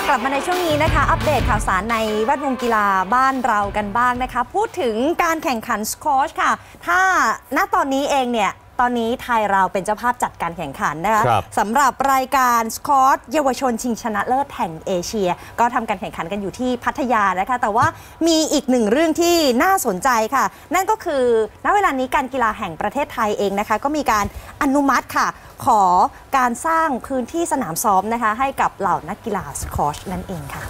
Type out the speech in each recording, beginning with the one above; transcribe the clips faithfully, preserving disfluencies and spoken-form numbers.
กลับมาในช่วงนี้นะคะอัปเดตข่าวสารในแวดวงกีฬาบ้านเรากันบ้างนะคะพูดถึงการแข่งขันสควอชค่ะถ้าณตอนนี้เองเนี่ยตอนนี้ไทยเราเป็นเจ้าภาพจัดการแข่งขันนะคะสำหรับรายการสควอชเยาวชนชิงชนะเลิศแห่งเอเชียก็ทำการแข่งขันกันอยู่ที่พัทยานะคะแต่ว่ามีอีกหนึ่งเรื่องที่น่าสนใจค่ะนั่นก็คือณเวลานี้การกีฬาแห่งประเทศไทยเองนะคะก็มีการอนุมัติค่ะขอการสร้างพื้นที่สนามซ้อมนะคะให้กับเหล่านักกีฬาสควอชนั่นเองค่ะ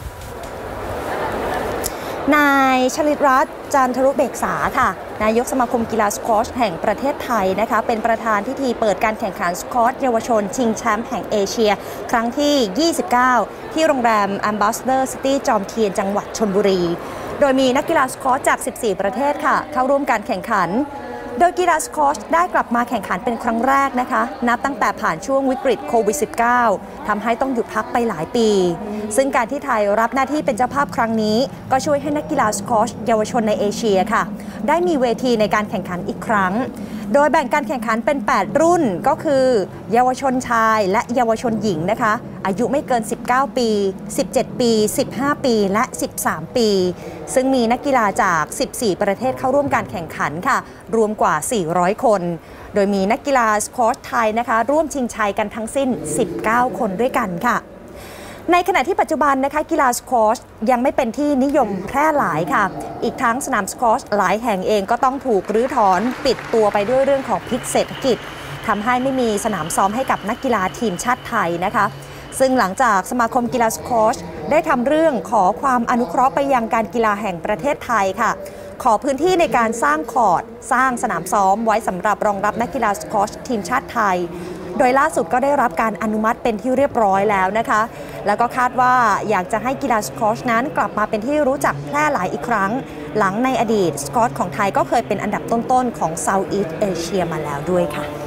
นายชลิตรัตน์จันทรุเบกษาค่ะนายกสมาคมกีฬาสควอชแห่งประเทศไทยนะคะเป็นประธานพิธีเปิดการแข่งขันสควอชเยาวชนชิงแชมป์แห่งเอเชียครั้งที่ยี่สิบเก้าที่โรงแรม Ambassador City จอมเทียนจังหวัดชลบุรีโดยมีนักกีฬาสควอชจากสิบสี่ประเทศค่ะเข้าร่วมการแข่งขันโดยกีฬาสควอชได้กลับมาแข่งขันเป็นครั้งแรกนะคะนับตั้งแต่ผ่านช่วงวิกฤตโควิด สิบเก้า ทำให้ต้องหยุดพักไปหลายปีซึ่งการที่ไทยรับหน้าที่เป็นเจ้าภาพครั้งนี้ก็ช่วยให้นักกีฬาสควอชเยาวชนในเอเชียค่ะได้มีเวทีในการแข่งขันอีกครั้งโดยแบ่งการแข่งขันเป็นแปดรุ่นก็คือเยาวชนชายและเยาวชนหญิงนะคะอายุไม่เกินสิบเก้าปีสิบเจ็ดปีสิบห้าปีและสิบสามปีซึ่งมีนักกีฬาจากสิบสี่ประเทศเข้าร่วมการแข่งขันค่ะรวมกว่าสี่ร้อยคนโดยมีนักกีฬาสควอชไทยนะคะร่วมชิงชัยกันทั้งสิ้นสิบเก้าคนด้วยกันค่ะในขณะที่ปัจจุบันนะคะกีฬาสควอชยังไม่เป็นที่นิยมแพร่หลายค่ะอีกทั้งสนามสควอชหลายแห่งเองก็ต้องถูกรื้อถอนปิดตัวไปด้วยเรื่องของพิษเศรษฐกิจทำให้ไม่มีสนามซ้อมให้กับนักกีฬาทีมชาติไทยนะคะซึ่งหลังจากสมาคมกีฬาสควอชได้ทำเรื่องขอความอนุเคราะห์ไปยังการกีฬาแห่งประเทศไทยค่ะขอพื้นที่ในการสร้างคอร์ตสร้างสนามซ้อมไว้สำหรับรองรับนักกีฬาสควอชทีมชาติไทยโดยล่าสุดก็ได้รับการอนุมัติเป็นที่เรียบร้อยแล้วนะคะแล้วก็คาดว่าอยากจะให้กีฬาสควอชนั้นกลับมาเป็นที่รู้จักแพร่หลายอีกครั้งหลังในอดีตสควอชของไทยก็เคยเป็นอันดับต้นๆของ Southeast Asia มาแล้วด้วยค่ะ